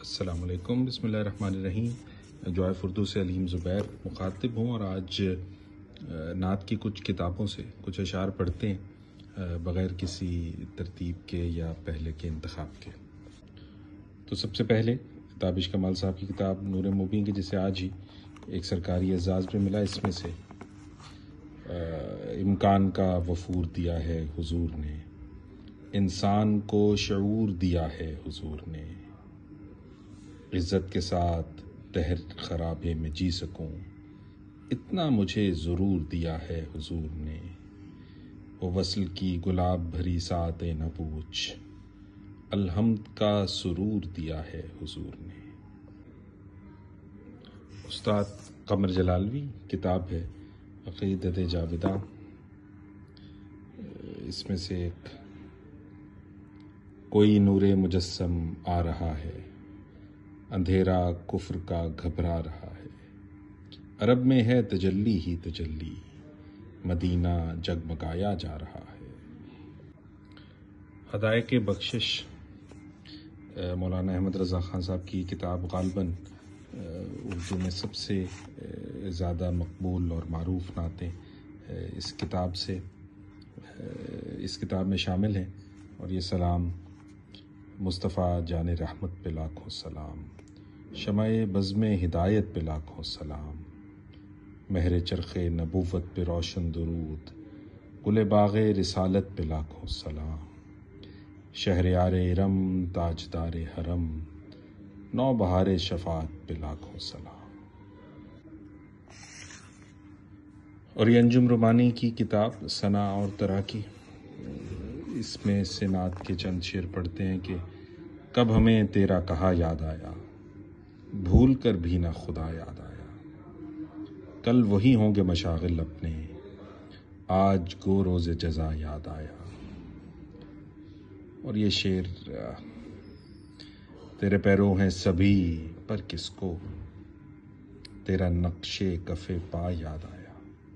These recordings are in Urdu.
السلام علیکم، بسم اللہ الرحمن الرحیم۔ جوائف اردو سے علیم زبیر مخاطب ہوں، اور آج نعت کی کچھ کتابوں سے کچھ اشعار پڑھتے ہیں بغیر کسی ترتیب کے یا پہلے کے انتخاب کے۔ تو سب سے پہلے تابش کمال صاحب کی کتاب نور مبین کی، جسے آج ہی ایک سرکاری اعزاز بھی ملا، اس میں سے امکان کا وفور دیا ہے حضور نے، انسان کو شعور دیا ہے حضور نے، عزت کے ساتھ دہر خرابے میں جی سکوں، اتنا مجھے ضرور دیا ہے حضور نے، وہ وصل کی گلاب بھری ساعت نہ پوچھ، الحمد کا سرور دیا ہے حضور نے۔ استاد قمر جلالوی کتاب ہے عقیدت جاویداں، اس میں سے ایک کوئی نور مجسم آ رہا ہے، اندھیرا کفر کا گھبرا رہا ہے، عرب میں ہے تجلی ہی تجلی، مدینہ جگمگایا جا رہا ہے۔ ہدایت بخشش مولانا احمد رضا خان صاحب کی کتاب، غالباً اردو میں سب سے زیادہ مقبول اور معروف نعتیں اس کتاب میں شامل ہیں، اور یہ سلام مصطفیٰ جان رحمت پہ لاکھوں سلام، شمع بزم ہدایت پہ لاکھوں سلام، مہر چرخ نبوت پہ روشن درود، گل باغ رسالت پہ لاکھوں سلام، شہریار ارم تاجدار حرم، نو بہار شفاعت پہ لاکھوں سلام۔ اور یہ انجم رومانی کی کتاب ثنا اور تراکی، اس میں سے نعت کے چند شعر پڑھتے ہیں کہ کب ہمیں تیرا کہا یاد آیا، بھول کر بھی نہ خدا یاد آیا، کل وہی ہوں گے مشاغل اپنے، آج گو روز جزا یاد آیا۔ اور یہ شعر تیرے پیروں ہیں سبھی پر کس کو، تیرا نقش کف پا یاد آیا۔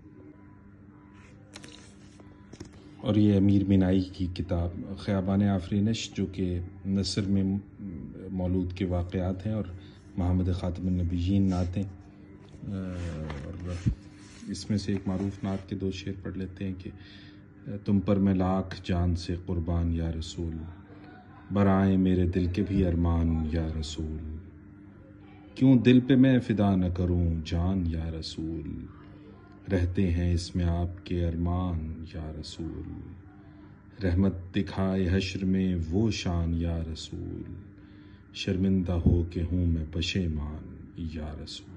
اور یہ امیر مینائی کی کتاب خیابان آفرینش، جو کہ نثر میں مولود کے واقعات ہیں اور محمد خاتم النبیین نعتیں، اور اس میں سے ایک معروف نعت کے دو شعر پڑھ لیتے ہیں کہ تم پر میں لاکھ جان سے قربان یا رسول، برآئیں میرے دل کے بھی ارمان یا رسول، کیوں دل پہ میں فدا نہ کروں جان یا رسول، رہتے ہیں اس میں آپ کے ارمان یا رسول، رحمت دکھائے حشر میں وہ شان یا رسول، شرمندہ ہو کہ ہوں میں پشیمان یا رسول۔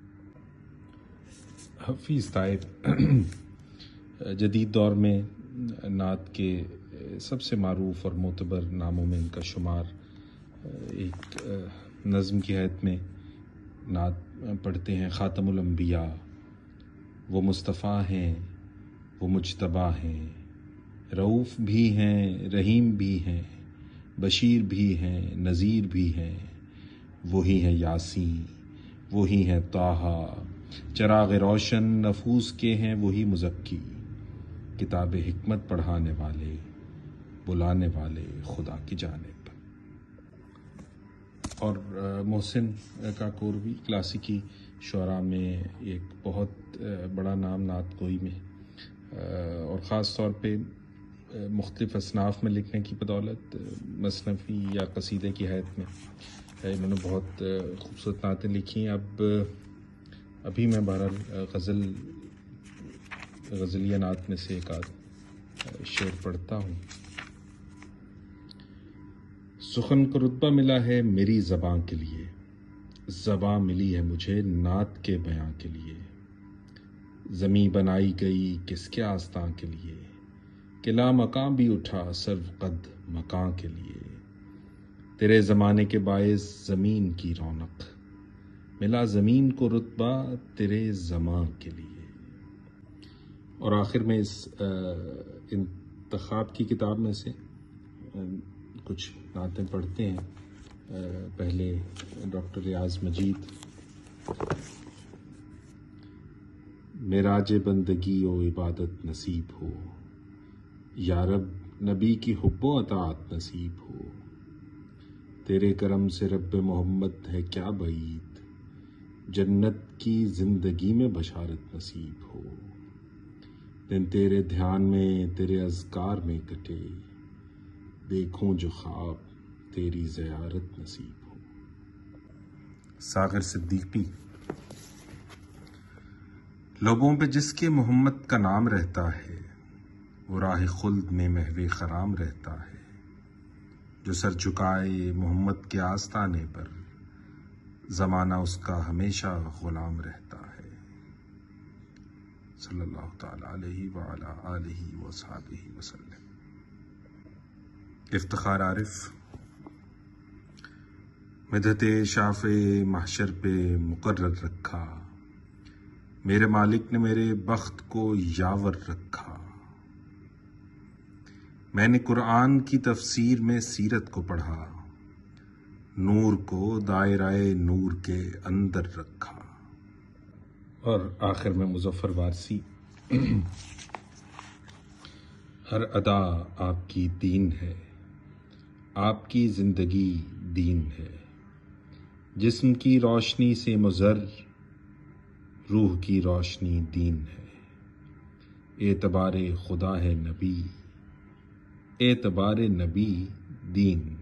حفیظ طائب جدید دور میں نعت کے سب سے معروف اور معتبر ناموں میں ان کا شمار، ایک نظم کی حیثیت میں نعت پڑھتے ہیں۔ خاتم الانبیاء، وہ مصطفیٰ ہیں، وہ مجتبیٰ ہیں، رؤوف بھی ہیں، رحیم بھی ہیں، بشیر بھی ہیں، نذیر بھی ہیں، وہی ہیں یاسین، وہی ہیں طٰہٰ، چراغ روشن نفوس کے ہیں وہی مزکی، کتاب حکمت پڑھانے والے، بلانے والے خدا کی جانب۔ اور محسن کاکوروی کلاسیکی شعراء میں ایک بہت بڑا نام نعت گوئی میں، اور خاص طور پہ مختلف اصناف میں لکھنے کی بدولت مثنوی یا قصیدے کی حیثیت میں انہوں نے بہت خوبصورت نعتیں لکھی ہیں۔ ابھی میں بہرحال غزلیہ نعت میں سے ایک آدھ شعر پڑھتا ہوں۔ سخن کو رتبہ ملا ہے میری زباں کے لیے، زباں ملی ہے مجھے نعت کے بیاں کے لیے، زمیں بنائی گئی کس کے آستاں کے لیے، کہ لا مکاں بھی اٹھا سرو قد مکاں کے لیے، تیرے زمانے کے باعث زمین کی رونق، ملا زمین کو رتبہ تیرے زماں کے لیے۔ اور آخر میں اس انتخاب کی کتاب میں سے کچھ نعتیں پڑھتے ہیں۔ پہلے ڈاکٹر ریاض مجید، معراج بندگی و عبادت نصیب ہو، یا رب نبی کی حب و اطاعت نصیب ہو، تیرے کرم سے رب محمد ہے کیا بعید، جنت کی زندگی میں بشارت نصیب ہو، دن تیرے دھیان میں تیرے اذکار میں کٹے، دیکھوں جو خواب تیری زیارت نصیب ہو۔ ساغر صدیقی۔ لبوں پہ جس کے محمد کا نام رہتا ہے، وہ راہ خلد میں محو خرام رہتا ہے، جو سر جھکائے محمد کے آستانے پر، زمانہ اس کا ہمیشہ غلام رہتا ہے۔ صلی اللہ تعالی علیہ وعلی آلہ وصحبہ وسلم۔ افتخار عارف۔ مدحت شاف محشر پہ مقرر رکھا، میرے مالک نے میرے بخت کو یاور رکھا، میں نے قرآن کی تفسیر میں سیرت کو پڑھا، نور کو دائرہ نور کے اندر رکھا۔ اور آخر میں مظفر وارثی۔ ہر ادا آپ کی دین ہے، آپ کی زندگی دین ہے، جسم کی روشنی سے مضر، روح کی روشنی دین ہے، اعتبار خدا ہے نبی، اعتبار نبی دین